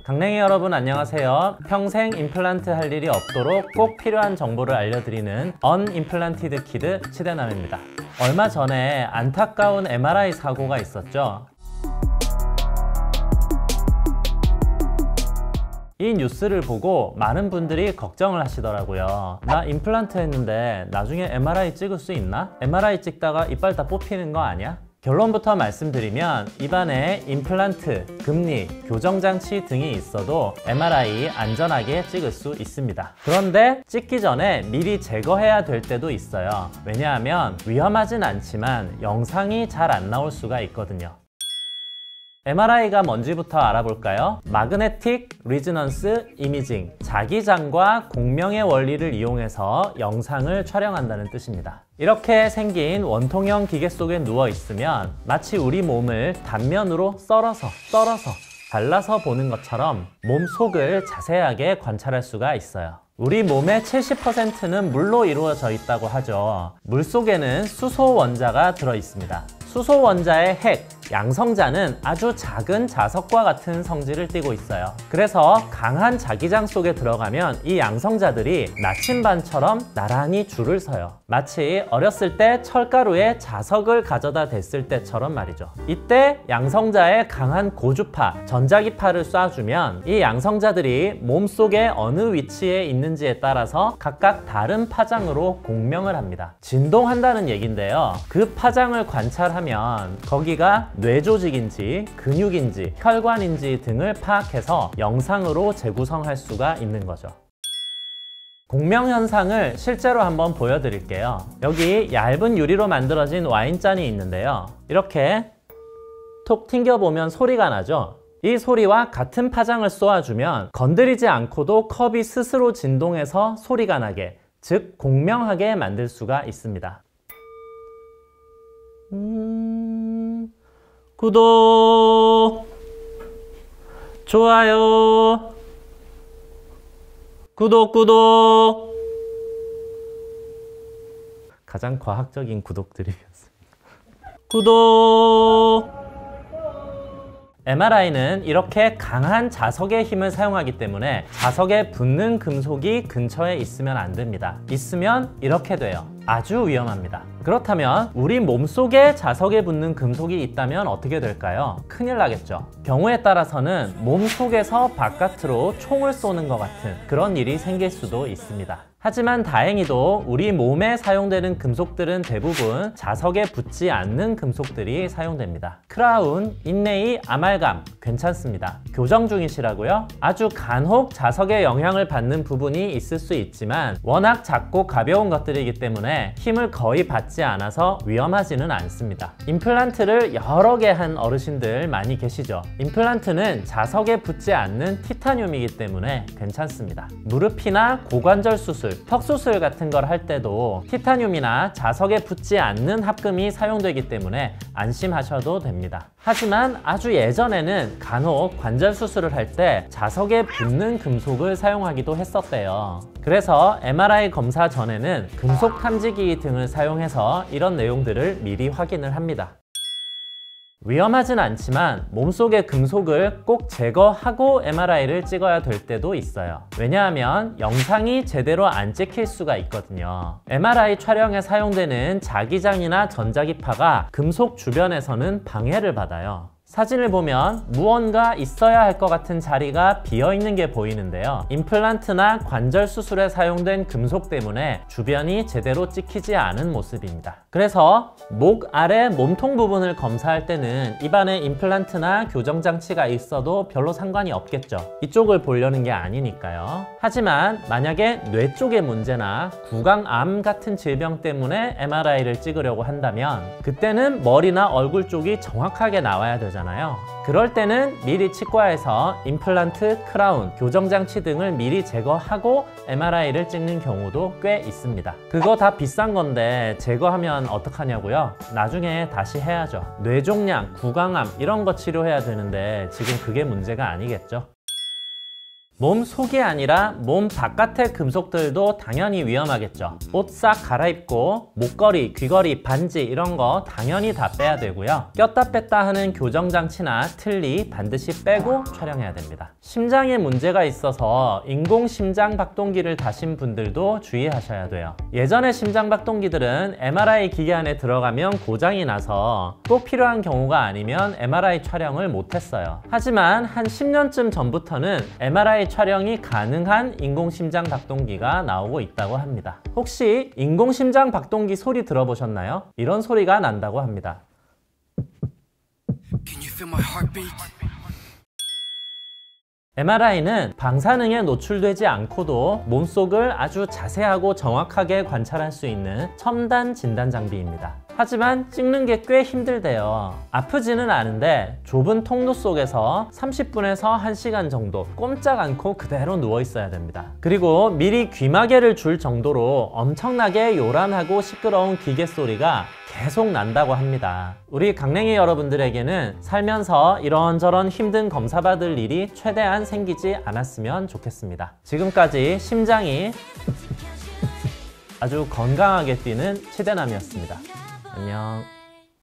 강냉이 여러분 안녕하세요. 평생 임플란트 할 일이 없도록 꼭 필요한 정보를 알려드리는 언임플란티드 키드 치대남입니다. 얼마 전에 안타까운 MRI 사고가 있었죠. 이 뉴스를 보고 많은 분들이 걱정을 하시더라고요. 나 임플란트 했는데 나중에 MRI 찍을 수 있나? MRI 찍다가 이빨 다 뽑히는 거 아니야? 결론부터 말씀드리면 입안에 임플란트, 금리, 교정장치 등이 있어도 MRI 안전하게 찍을 수 있습니다. 그런데 찍기 전에 미리 제거해야 될 때도 있어요. 왜냐하면 위험하진 않지만 영상이 잘 안 나올 수가 있거든요. MRI가 뭔지부터 알아볼까요? 마그네틱 리즈넌스 이미징, 자기장과 공명의 원리를 이용해서 영상을 촬영한다는 뜻입니다. 이렇게 생긴 원통형 기계 속에 누워 있으면 마치 우리 몸을 단면으로 썰어서 발라서 보는 것처럼 몸 속을 자세하게 관찰할 수가 있어요. 우리 몸의 70%는 물로 이루어져 있다고 하죠. 물 속에는 수소 원자가 들어 있습니다. 수소 원자의 핵, 양성자는 아주 작은 자석과 같은 성질을 띠고 있어요. 그래서 강한 자기장 속에 들어가면 이 양성자들이 나침반처럼 나란히 줄을 서요. 마치 어렸을 때 철가루에 자석을 가져다 댔을 때처럼 말이죠. 이때 양성자의 강한 고주파, 전자기파를 쏴주면 이 양성자들이 몸속에 어느 위치에 있는지에 따라서 각각 다른 파장으로 공명을 합니다. 진동한다는 얘긴데요. 그 파장을 관찰하면 거기가 뇌조직인지 근육인지 혈관인지 등을 파악해서 영상으로 재구성할 수가 있는 거죠. 공명 현상을 실제로 한번 보여드릴게요. 여기 얇은 유리로 만들어진 와인잔이 있는데요. 이렇게 톡 튕겨보면 소리가 나죠? 이 소리와 같은 파장을 쏘아주면 건드리지 않고도 컵이 스스로 진동해서 소리가 나게, 즉 공명하게 만들 수가 있습니다. 구독, 좋아요, 구독. 가장 과학적인 구독드리겠습니다. 구독. MRI는 이렇게 강한 자석의 힘을 사용하기 때문에 자석에 붙는 금속이 근처에 있으면 안 됩니다. 있으면 이렇게 돼요. 아주 위험합니다. 그렇다면 우리 몸속에 자석에 붙는 금속이 있다면 어떻게 될까요? 큰일 나겠죠. 경우에 따라서는 몸속에서 바깥으로 총을 쏘는 것 같은 그런 일이 생길 수도 있습니다. 하지만 다행히도 우리 몸에 사용되는 금속들은 대부분 자석에 붙지 않는 금속들이 사용됩니다. 크라운, 인레이, 아말감 괜찮습니다. 교정 중이시라고요? 아주 간혹 자석의 영향을 받는 부분이 있을 수 있지만 워낙 작고 가벼운 것들이기 때문에 힘을 거의 받지 않아서 위험하지는 않습니다. 임플란트를 여러 개 한 어르신들 많이 계시죠? 임플란트는 자석에 붙지 않는 티타늄이기 때문에 괜찮습니다. 무릎이나 고관절 수술, 턱 수술 같은 걸 할 때도 티타늄이나 자석에 붙지 않는 합금이 사용되기 때문에 안심하셔도 됩니다. 하지만 아주 예전에는 간혹 관절 수술을 할 때 자석에 붙는 금속을 사용하기도 했었대요. 그래서 MRI 검사 전에는 금속 탐지기 등을 사용해서 이런 내용들을 미리 확인을 합니다. 위험하진 않지만 몸속의 금속을 꼭 제거하고 MRI를 찍어야 될 때도 있어요. 왜냐하면 영상이 제대로 안 찍힐 수가 있거든요. MRI 촬영에 사용되는 자기장이나 전자기파가 금속 주변에서는 방해를 받아요. 사진을 보면 무언가 있어야 할 것 같은 자리가 비어있는 게 보이는데요. 임플란트나 관절 수술에 사용된 금속 때문에 주변이 제대로 찍히지 않은 모습입니다. 그래서 목 아래 몸통 부분을 검사할 때는 입안에 임플란트나 교정장치가 있어도 별로 상관이 없겠죠. 이쪽을 보려는 게 아니니까요. 하지만 만약에 뇌 쪽의 문제나 구강암 같은 질병 때문에 MRI를 찍으려고 한다면 그때는 머리나 얼굴 쪽이 정확하게 나와야 되잖아요. 그럴 때는 미리 치과에서 임플란트, 크라운, 교정장치 등을 미리 제거하고 MRI를 찍는 경우도 꽤 있습니다. 그거 다 비싼 건데 제거하면 어떡하냐고요? 나중에 다시 해야죠. 뇌종양, 구강암 이런 거 치료해야 되는데 지금 그게 문제가 아니겠죠? 몸 속이 아니라 몸 바깥의 금속들도 당연히 위험하겠죠. 옷 싹 갈아입고 목걸이, 귀걸이, 반지 이런 거 당연히 다 빼야 되고요. 꼈다 뺐다 하는 교정장치나 틀니 반드시 빼고 촬영해야 됩니다. 심장에 문제가 있어서 인공 심장 박동기를 다신 분들도 주의하셔야 돼요. 예전의 심장 박동기들은 MRI 기계 안에 들어가면 고장이 나서 꼭 필요한 경우가 아니면 MRI 촬영을 못했어요. 하지만 한 10년쯤 전부터는 MRI 촬영이 가능한 인공심장 박동기가 나오고 있다고 합니다. 혹시 인공심장 박동기 소리 들어보셨나요? 이런 소리가 난다고 합니다. MRI는 방사능에 노출되지 않고도 몸속을 아주 자세하고 정확하게 관찰할 수 있는 첨단 진단 장비입니다. 하지만 찍는 게 꽤 힘들대요. 아프지는 않은데 좁은 통로 속에서 30분에서 1시간 정도 꼼짝 않고 그대로 누워 있어야 됩니다. 그리고 미리 귀마개를 줄 정도로 엄청나게 요란하고 시끄러운 기계 소리가 계속 난다고 합니다. 우리 강냉이 여러분들에게는 살면서 이런저런 힘든 검사 받을 일이 최대한 생기지 않았으면 좋겠습니다. 지금까지 심장이 아주 건강하게 뛰는 치대남이었습니다. 안녕.